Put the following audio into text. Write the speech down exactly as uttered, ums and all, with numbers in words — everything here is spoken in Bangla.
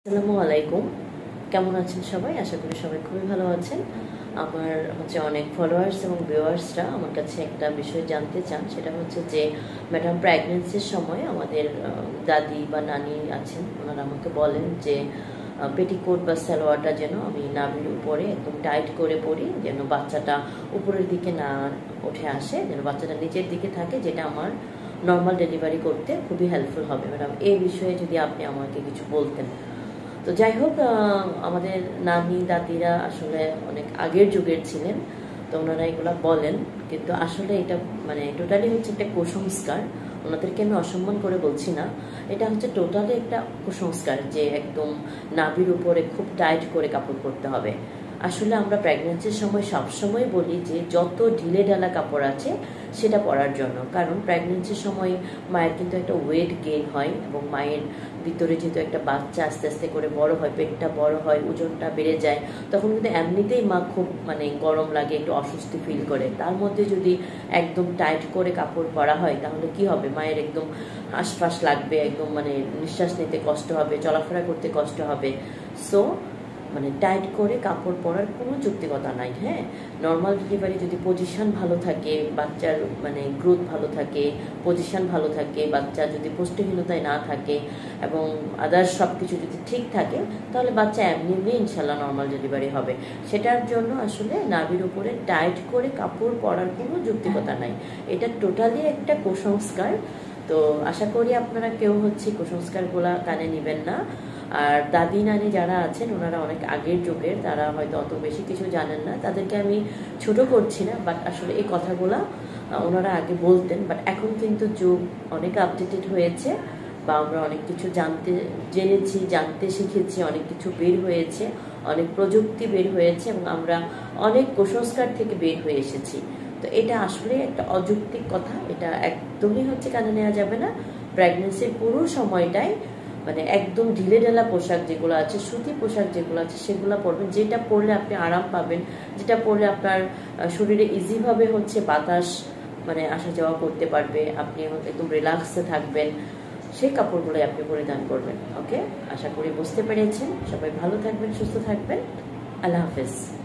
আসসালামু আলাইকুম। কেমন আছেন সবাই? আশা করি সবাই খুবই ভালো আছেন। আমার হচ্ছে অনেক ফলোয়ার্স এবং ভিউয়ার্সরা আমার কাছে একটা বিষয় জানতে চান, সেটা হচ্ছে যে ম্যাডাম প্রেগন্যান্সির সময় আমাদের দাদি বা নানি আছেন, ওনারা আমাকে বলেন যে পেটিকোট বা সালোয়ারটা যেন আমি নাভির উপরে একদম টাইট করে পরি, যেন বাচ্চাটা উপরের দিকে না উঠে আসে, যেন বাচ্চাটা নিচের দিকে থাকে, যেটা আমার নর্মাল ডেলিভারি করতে খুবই হেল্পফুল হবে। ম্যাডাম এই বিষয়ে যদি আপনি আমাকে কিছু বলতেন। তো যাই হোক, আমাদের নানি দাদিরা আসলে অনেক আগের যুগের ছিলেন, তো ওনারা এগুলো বলেন, কিন্তু আসলে এটা মানে টোটালি হচ্ছে একটা কুসংস্কার। ওনাদেরকে আমি অসম্মান করে বলছি না, এটা হচ্ছে টোটালি একটা কুসংস্কার যে একদম নাভির উপরে খুব টাইট করে কাপড় পরতে হবে। আসলে আমরা প্রেগন্যান্সির সময় সবসময় বলি যে যত ঢিলে ঢালা কাপড় আছে সেটা পরার জন্য, কারণ প্রেগন্যান্সির সময় মায়ের কিন্তু একটা ওয়েট গেইন হয় এবং মায়ের ভিতরে যেহেতু একটা বাচ্চা আস্তে আস্তে করে বড় হয়, পেটটা বড় হয়, ওজনটা বেড়ে যায়, তখন কিন্তু এমনিতেই মা খুব মানে গরম লাগে, একটু অস্বস্তি ফিল করে। তার মধ্যে যদি একদম টাইট করে কাপড় পরা হয় তাহলে কি হবে, মায়ের একদম হাঁসফাঁস লাগবে, একদম মানে নিঃশ্বাস নিতে কষ্ট হবে, চলাফেরা করতে কষ্ট হবে। সো মানে টাইট করে কাপড় পরার কোনো যৌক্তিকতা নাই। হ্যাঁ, নর্মাল ডেলিভারি যদি পজিশন ভালো থাকে, বাচ্চার মানে গ্রোথ ভালো থাকে, পজিশন ভালো থাকে, বাচ্চা যদি পুষ্টিহীনতায় না থাকে এবং আদার্স সব কিছু যদি ঠিক থাকে, তাহলে বাচ্চা এমনি এমনি ইনশাল্লাহ নর্মাল ডেলিভারি হবে। সেটার জন্য আসলে নাভির উপরে টাইট করে কাপড় পরার কোনো যৌক্তিকতা নাই। এটা টোটালি একটা কুসংস্কার। তো আশা করি আপনারা কেউ হচ্ছে কুসংস্কারগুলা কানে নেবেন না। আর দাদি নানি যারা আছেন ওনারা অনেক আগের যুগের, তারা হয়তো অত বেশি কিছু জানেন না, তাদেরকে আমি ছোট করছি না, বাট আসলে এই কথাগুলা ওনারা আগে বলতেন। বাট এখন কিন্তু যুগ অনেক আপডেটেড হয়েছে, বা আমরা অনেক কিছু জানতে জেনেছি, জানতে শিখেছি, অনেক কিছু বের হয়েছে, অনেক প্রযুক্তি বের হয়েছে এবং আমরা অনেক কুসংস্কার থেকে বের হয়ে এসেছি। তো এটা আসলে একটা অযৌক্তিক কথা, এটা একদমই হচ্ছে কানে নেওয়া যাবে না। প্রেগনেন্সির পুরো সময়টাই মানে একদম ঢিলে ঢালা পোশাক যেগুলো আছে, সুতি পোশাক যেগুলো আছে সেগুলো পরবেন, যেটা পরলে আপনি আরাম পাবেন, যেটা পরলে আপনার শরীরে ইজিভাবে হচ্ছে বাতাস মানে আসা যাওয়া করতে পারবে, আপনি একদম রিল্যাক্সে থাকবেন, সেই কাপড়গুলোই আপনি পরিধান করবেন। ওকে, আশা করি বুঝতে পেরেছেন। সবাই ভালো থাকবেন, সুস্থ থাকবেন। আল্লাহ হাফেজ।